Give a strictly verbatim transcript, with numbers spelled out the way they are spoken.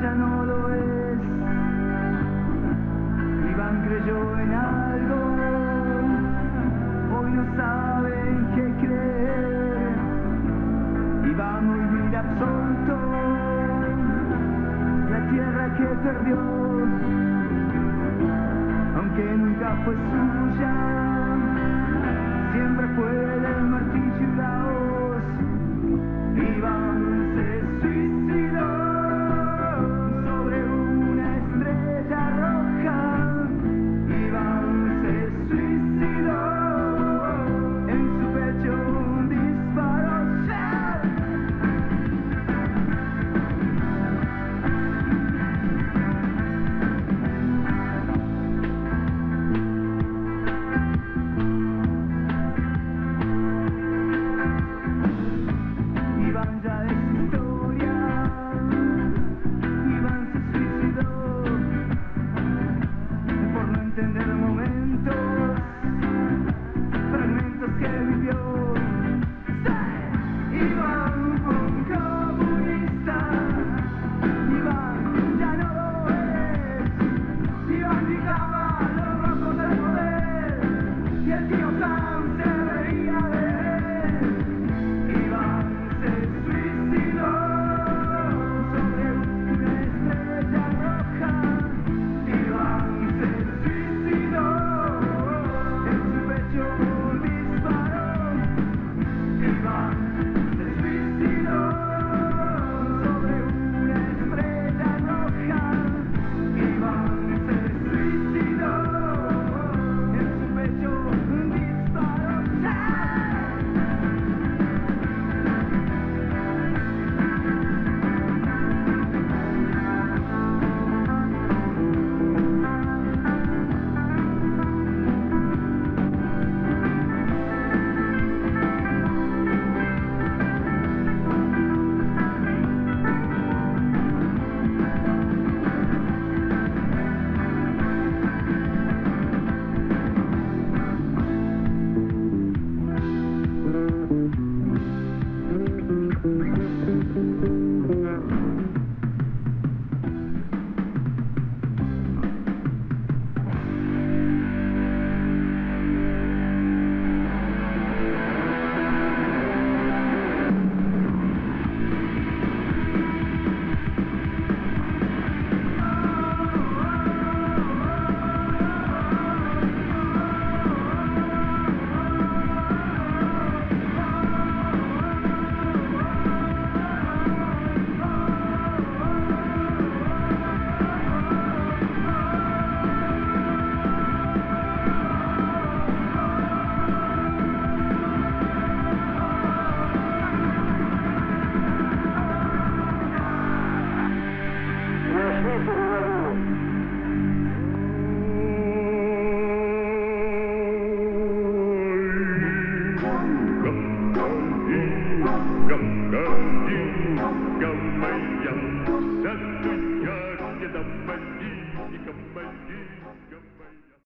ya no lo es. Iván creyó en algo, hoy no sabe en qué creer. Iván hoy mira absorto la tierra que perdió, aunque nunca fue suya, siempre fue del martillo y la hoz. Iván se suicidó sobre una estrella roja. Iván se suicidó, en su pecho un disparo. Iván ya es historia, Iván se suicidó por no entender momentos, fragmentos que vivió. ¡Sí! Iván fue un comunista, Iván ya no lo es. Iván gritaba los rojos del poder y el tío Sam se reía de él. Iván se suicidó sobre una estrella roja. Iván se suicidó, en su pecho un disparo. Iván se suicidó sobre una estrella roja. Iván se suicidó, en su pecho un disparo.